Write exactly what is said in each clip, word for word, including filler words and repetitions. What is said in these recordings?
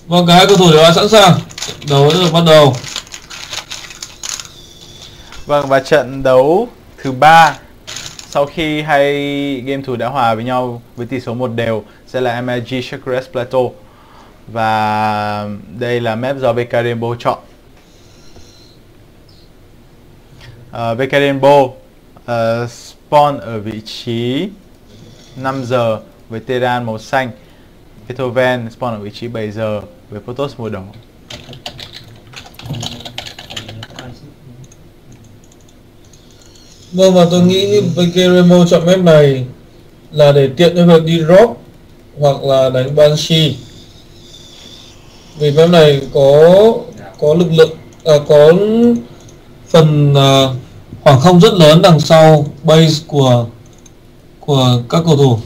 Vâng, cả hai cầu thủ đều đã sẵn sàng. Đấu đã được bắt đầu. Vâng, và trận đấu thứ ba sau khi hai game thủ đã hòa với nhau với tỷ số một đều sẽ là em i giê Shakres Plateau. Và đây là map do vê ca Rainbow chọn. uh, vê ca Rainbow uh, spawn ở vị trí năm giờ với Terran màu xanh. Beethoven spawn ở vị trí bảy giờ với Protoss màu đỏ. Vâng, và tôi nghĩ vê ca Rainbow chọn map này là để tiện cho việc đi drop hoặc là đánh Banshee. Vì map này có có lực lượng à, có phần à, khoảng không rất lớn đằng sau base của của các cầu thủ.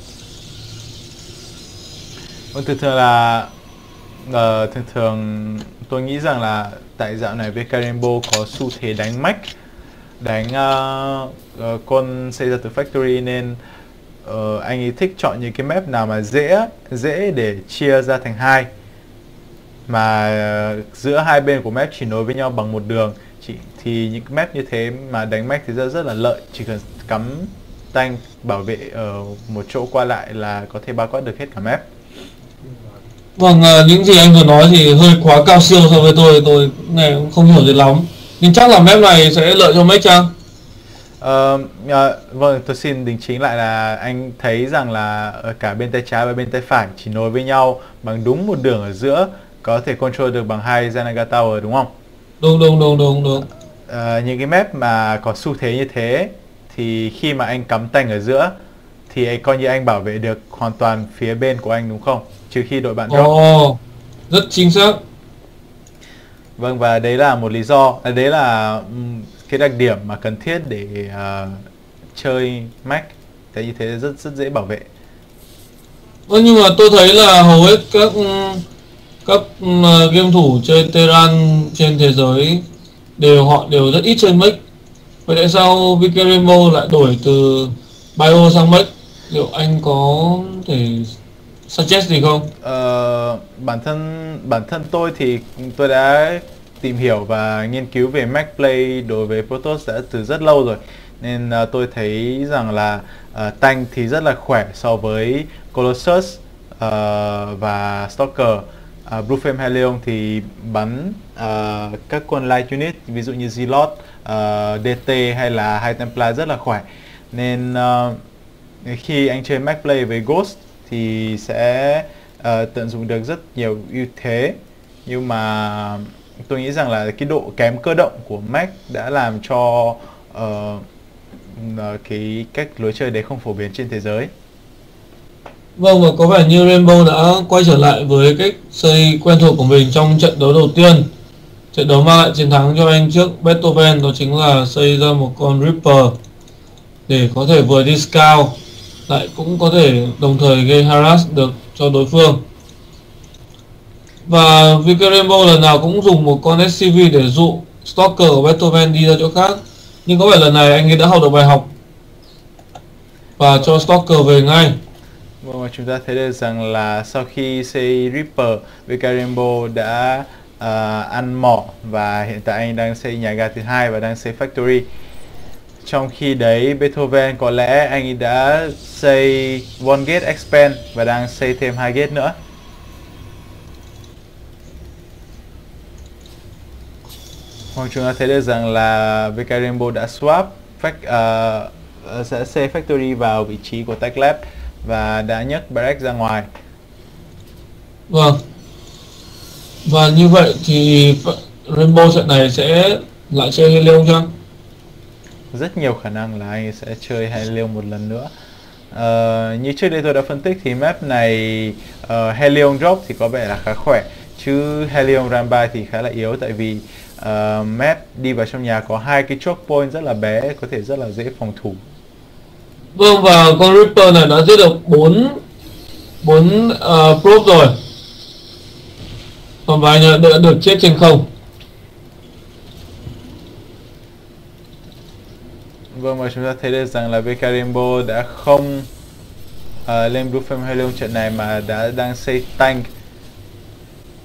Vâng, thường thường là uh, thường thường tôi nghĩ rằng là tại dạo này vê ca Rainbow có xu thế đánh mech, đánh uh, uh, con xây ra từ factory, nên uh, anh ấy thích chọn những cái map nào mà dễ dễ để chia ra thành hai, mà uh, giữa hai bên của map chỉ nối với nhau bằng một đường. Chỉ, thì những cái map như thế mà đánh mech thì rất rất là lợi, chỉ cần cắm tank bảo vệ ở một chỗ qua lại là có thể bao quát được hết cả map. Vâng, à, những gì anh vừa nói thì hơi quá cao siêu so với tôi, tôi nghe cũng không hiểu gì lắm. Nhưng chắc là map này sẽ lợi cho mech chăng? Uh, uh, vâng, tôi xin đính chính lại là anh thấy rằng là ở cả bên tay trái và bên tay phải chỉ nối với nhau bằng đúng một đường ở giữa, có thể control được bằng hai Zanaga Tower, đúng không? Đúng đúng đúng đúng đúng. Uh, những cái map mà có xu thế như thế thì khi mà anh cắm tank ở giữa thì anh coi như anh bảo vệ được hoàn toàn phía bên của anh, đúng không? Trừ khi đội bạn drop. Ồ, oh, rất chính xác. Vâng, và đấy là một lý do, à, đấy là um, cái đặc điểm mà cần thiết để uh, chơi mech. Thế như thế rất rất dễ bảo vệ. Ơ, nhưng mà tôi thấy là hầu hết các các uh, game thủ chơi Terran trên thế giới đều họ đều rất ít chơi mech. Vậy tại sao vê ca Rainbow lại đổi từ Bio sang mech? Liệu anh có thể suggest gì không? Uh, bản thân bản thân tôi thì tôi đã tìm hiểu và nghiên cứu về mech play đối với Protoss đã từ rất lâu rồi, nên uh, tôi thấy rằng là uh, tank thì rất là khỏe so với Colossus uh, và Stalker. uh, Blue Flame Helion thì bắn uh, các quân light unit ví dụ như Zealot, uh, đê tê hay là High Templar rất là khỏe, nên uh, khi anh chơi mech play với Ghost thì sẽ uh, tận dụng được rất nhiều ưu thế. Nhưng mà tôi nghĩ rằng là cái độ kém cơ động của mech đã làm cho uh, cái cách lối chơi đấy không phổ biến trên thế giới. Vâng, và có vẻ như Rainbow đã quay trở lại với cách xây quen thuộc của mình trong trận đấu đầu tiên. Trận đấu mang lại chiến thắng cho anh trước Beethoven, đó chính là xây ra một con Reaper để có thể vừa đi scout lại cũng có thể đồng thời gây harass được cho đối phương. Và vê ca Rainbow lần nào cũng dùng một con ét xê vê để dụ Stalker của Beethoven đi ra chỗ khác. Nhưng có vẻ lần này anh ấy đã học được bài học và cho Stalker về ngay. Vâng, và chúng ta thấy được rằng là sau khi xây Reaper, vê ca Rainbow đã uh, ăn mỏ và hiện tại anh đang xây nhà ga thứ hai và đang xây factory. Trong khi đấy Beethoven có lẽ anh ấy đã xây one gate expand và đang xây thêm hai gate nữa. Hoặc chúng ta thấy được rằng là vê ca Rainbow đã swap fact, uh, sẽ xây factory vào vị trí của Tech Lab và đã nhấc barrack ra ngoài. Vâng. Và như vậy thì Rainbow trận này sẽ lại chơi Helion chăng? Rất nhiều khả năng là anh sẽ chơi Helion một lần nữa. Uh, như trước đây tôi đã phân tích thì map này uh, Helion drop thì có vẻ là khá khỏe, chứ Helion Rambai thì khá là yếu, tại vì uh, map đi vào trong nhà có hai cái choke point rất là bé, có thể rất là dễ phòng thủ. Vâng, và con Reaper này đã giết được bốn bốn uh, prop rồi. Còn vài nhà đã được chết trên không. Vâng, và chúng ta thấy được rằng là vê ca Rainbow đã không uh, lên Blue Flame Helion trận này mà đã đang xây tank.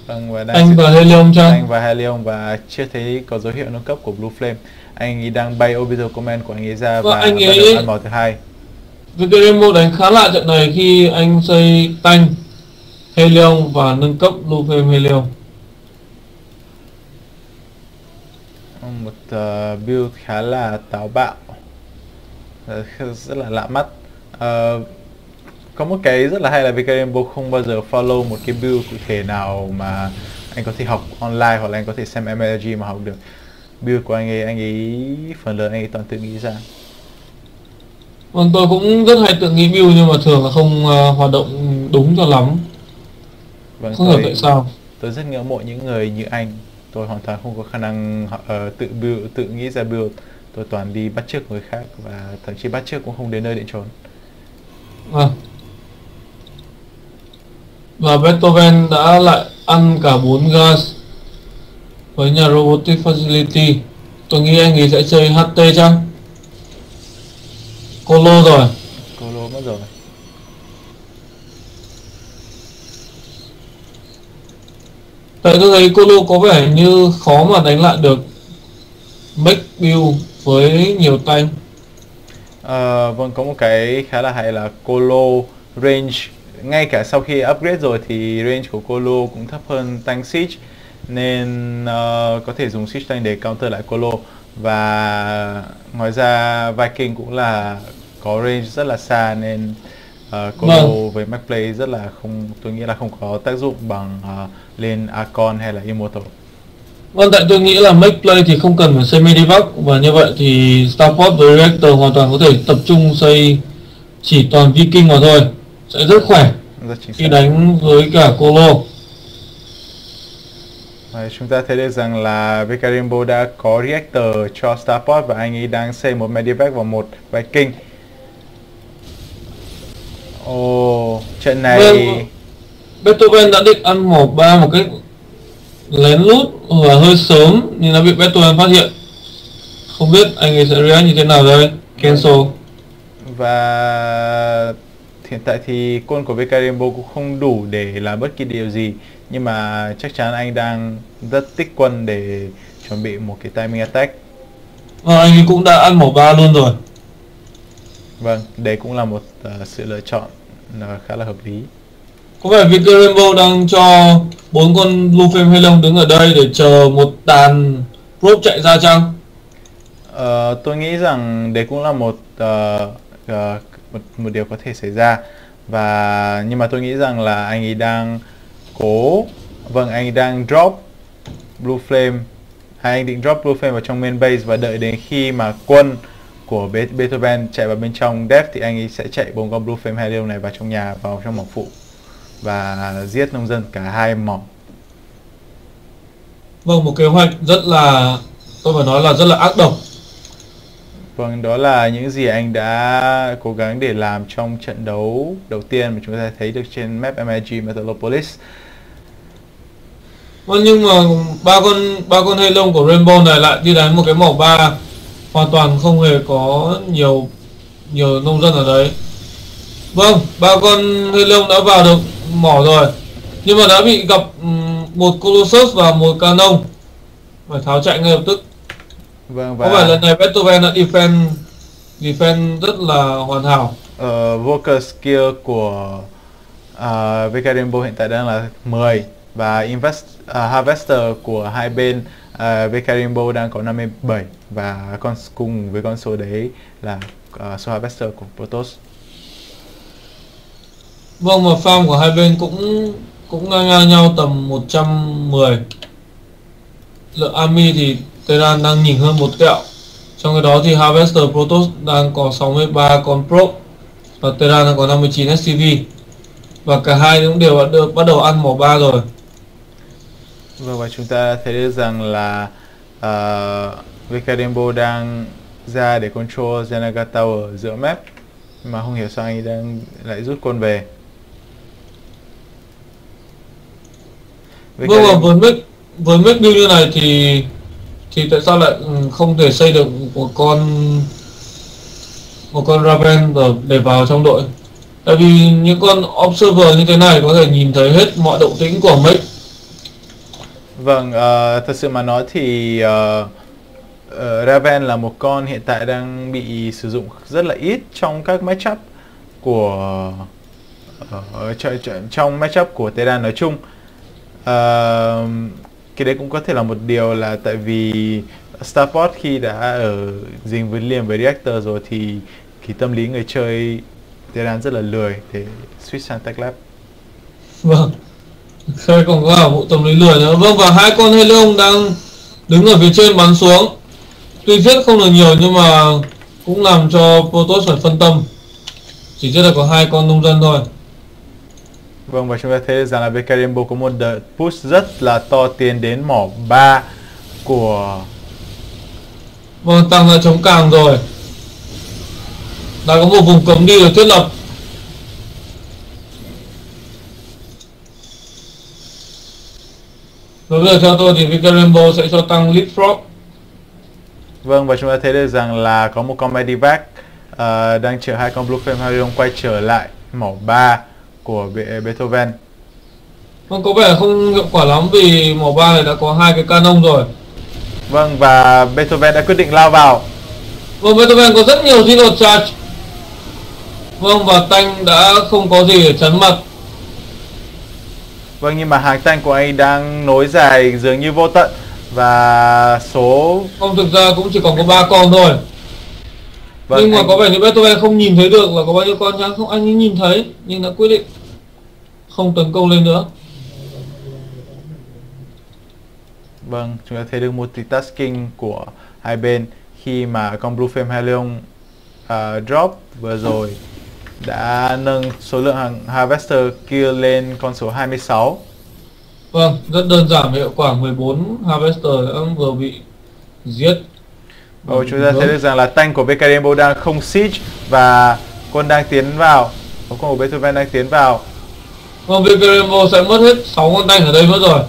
Vâng, và đang Anh và Helium chăng? anh và Helium và chưa thấy có dấu hiệu nâng cấp của Blue Flame. Anh ấy đang bay Orbital Command của anh ấy ra Và và anh bắt ấy- đầu ăn màu thứ hai. Victoremo đánh khá lạ trận này khi anh xây tanh Helium và nâng cấp Blue Flame Helium. Một uh, build khá là táo bạo, uh, rất là lạ mắt. Uh, có một cái rất là hay là Vicarian Bowl không bao giờ follow một cái build cụ thể nào mà anh có thể học online hoặc là anh có thể xem em lờ giê mà học được. Build của anh ấy, anh ấy phần lớn anh ấy toàn tự nghĩ ra. Vâng, tôi cũng rất hay tự nghĩ build nhưng mà thường là không uh, hoạt động đúng cho lắm. Vâng, Không hiểu tôi, tại sao. tôi rất ngưỡng mộ những người như anh. Tôi hoàn toàn không có khả năng uh, tự build, tự nghĩ ra build. Tôi toàn đi bắt chước người khác và thậm chí bắt chước cũng không đến nơi đến chốn. Vâng. Và Beethoven đã lại ăn cả bốn gas với nhà Robotic Facility. Tôi nghĩ anh ấy sẽ chơi hát tê chăng? Colo rồi. Colo mất rồi. Tại tôi thấy Colo có vẻ như khó mà đánh lại được make build với nhiều tanh. Ờ, vâng, có một cái khá là hay là Colo range, ngay cả sau khi upgrade rồi thì range của Colo cũng thấp hơn tank Siege, nên uh, có thể dùng Siege tank để counter lại Colo. Và ngoài ra Viking cũng là có range rất là xa nên uh, Colo Vâng. với mech play rất là không, tôi nghĩ là không có tác dụng bằng uh, lên Archon hay là Immortal. Vâng, tại tôi nghĩ là make play thì không cần phải xây Medivac, và như vậy thì Starport với Reactor hoàn toàn có thể tập trung xây chỉ toàn Viking mà thôi, sẽ rất khỏe Rất chính khi xác. đánh với cả Colo. Và chúng ta thấy được rằng là Vicarian Bowl đã có Reactor cho Starport và anh ấy đang xây một Medivac và một Viking. Ồ, trận này Vâng. Beethoven đã định ăn mỏ ba một cách lén lút và hơi sớm nhưng đã bị Beethoven phát hiện. Không biết anh ấy sẽ react như thế nào đây? Cancel. và hiện tại thì quân của Vicarian Bowl cũng không đủ để làm bất kỳ điều gì, nhưng mà chắc chắn anh đang rất tích quân để chuẩn bị một cái timing attack. Và anh ấy cũng đã ăn mỏ ba luôn rồi. Vâng, đấy cũng là một uh, sự lựa chọn uh, khá là hợp lý. Có vẻ Victorian Bowl đang cho bốn con Blue Flame Helium đứng ở đây để chờ một đàn probe chạy ra chăng? Ờ, tôi nghĩ rằng đấy cũng là một, uh, uh, một một điều có thể xảy ra, và nhưng mà tôi nghĩ rằng là anh ấy đang cố, vâng, anh ấy đang drop Blue Flame, hay anh định drop Blue Flame vào trong main base và đợi đến khi mà quân của Be Beethoven chạy vào bên trong depth thì anh ấy sẽ chạy bốn con Blue Flame Helium này vào trong nhà, vào trong mỏng phụ và giết nông dân cả hai mỏng. Vâng, một kế hoạch rất là, tôi phải nói là rất là ác độc. Vâng, đó là những gì anh đã cố gắng để làm trong trận đấu đầu tiên mà chúng ta thấy được trên map em lờ giê Metalopolis. Vâng, nhưng mà ba con ba con Helium của Rainbow này lại đi đánh một cái mỏ ba, hoàn toàn không hề có nhiều nhiều nông dân ở đấy. Vâng, ba con Helium đã vào được mỏ rồi, nhưng mà đã bị gặp um, một Colossus và một Canon, phải tháo chạy ngay lập tức. Vâng, Có vẻ lần này Beethoven đã defend defend rất là hoàn hảo. uh, Worker skill của uh, Vicarian Bowl hiện tại đang là mười và invest, uh, Harvester của hai bên uh, Vicarian Bowl đang có năm mươi bảy, và con cùng với con số đấy là uh, số Harvester của Protoss. Vâng, mà farm của hai bên cũng cũng ngang ngang nhau tầm một trăm mười. Lượng army thì Terran đang nhỉnh hơn một tẹo. Trong cái đó thì Harvester Protoss đang có sáu mươi ba con probe và Terran đang có năm mươi chín ét xê vê. Và cả hai cũng đều đã bắt đầu ăn mỏ ba rồi. Vâng, và chúng ta thấy được rằng là uh, Vicarian Bowl đang ra để control Zenaga Tower giữa map, mà không hiểu sao anh ấy đang lại rút quân về. Vâng, và với mic với mic build như này thì thì tại sao lại không thể xây được một con một con Raven để vào trong đội? Tại vì những con Observer như thế này có thể nhìn thấy hết mọi động tĩnh của mic Vâng, ờ, thật sự mà nói thì ờ, ờ, Raven là một con hiện tại đang bị sử dụng rất là ít trong các matchup của ờ, ch- ch- trong matchup của Tedan nói chung. Ờ, cái đấy cũng có thể là một điều là tại vì Starport khi đã ở dính với liền với Reactor rồi thì cái tâm lý người chơi Tedan rất là lười để switch sang Tech Lab. Vâng, Khơi còn có vụ tâm lý lười nữa. Vâng, và hai con Helion đang đứng ở phía trên bắn xuống. Tuy giết không được nhiều nhưng mà cũng làm cho Protoss phải phân tâm. Chỉ giết được có hai con nông dân thôi. Vâng, và chúng ta thấy rằng là bê ca Rainbow có một đợt push rất là to tiến đến mỏ ba của... Vâng, tăng lại chống càng rồi. Đã có một vùng cấm đi được thiết lập. Đối với theo tôi thì Vika Rainbow sẽ cho tăng Leapfrog. Vâng, và chúng ta thấy được rằng là có một con Medivac uh, đang chở hai con Blue Flame Halion quay trở lại mỏ ba của Be Beethoven. Vâng, có vẻ không hiệu quả lắm vì mỏ ba này đã có hai cái canon rồi. Vâng, và Beethoven đã quyết định lao vào. Vâng, Beethoven có rất nhiều Zero Charge. Vâng, và Tanh đã không có gì để chắn mặt. Vâng, nhưng mà hàng tank của anh đang nối dài dường như vô tận. Và số... Không, thực ra cũng chỉ còn có ba con thôi. Vâng, nhưng mà anh... có vẻ như Beethoven không nhìn thấy được là có bao nhiêu con chăng? Không, anh ấy nhìn thấy nhưng đã quyết định không tấn công lên nữa. Vâng, chúng ta thấy được multitasking của hai bên khi mà con Blue Flame Halion uh, drop vừa rồi đã nâng số lượng hàng Harvester kill lên con số hai mươi sáu. Vâng, rất đơn giản và hiệu quả. Mười bốn Harvester đã vừa bị giết. Và chúng ta thấy được rằng là tank của bê ca Rainbow đang không siege và quân đang tiến vào. Con của Beethoven đang tiến vào. Vâng, bê ca Rainbow sẽ mất hết sáu con tank ở đây mất rồi.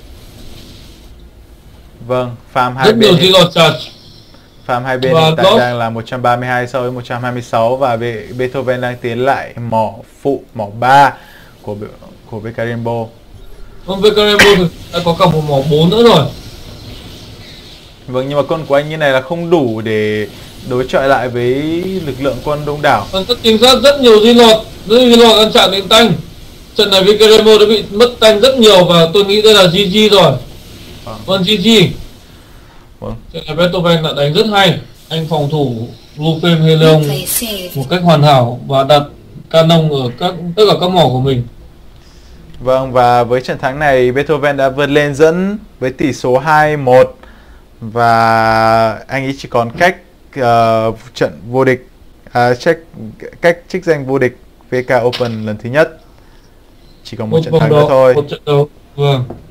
Vâng, farm hai rất bên. Rất nhiều Zero Charge. Farm hai bên hiện tại lost. Đang là một trăm ba mươi hai so với một trăm hai mươi sáu và Be Beethoven đang tiến lại mỏ phụ, mỏ ba của của bê ca Rainbow. Vâng, bê ca Rainbow đã có cả một mỏ bốn nữa rồi. Vâng, nhưng mà quân của anh như này là không đủ để đối chọi lại với lực lượng quân đông đảo. Vâng, rất chính xác, rất nhiều Zilot, rất nhiều Zilot ăn chặn đến tank. Trận này bê ca Rainbow đã bị mất tank rất nhiều và tôi nghĩ đây là giê giê rồi. Vâng, vâng giê giê. Vâng. Trận này Beethoven đã đánh rất hay. Anh phòng thủ Blue Flame Halion một cách hoàn hảo và đặt canon ở các tất cả các mỏ của mình. Vâng, và với trận thắng này Beethoven đã vượt lên dẫn với tỷ số hai một và anh ấy chỉ còn cách uh, trận vô địch, uh, check, cách trích danh vô địch vê ca Open lần thứ nhất. Chỉ còn một, một trận thắng nữa thôi. Một trận đấu. Vâng.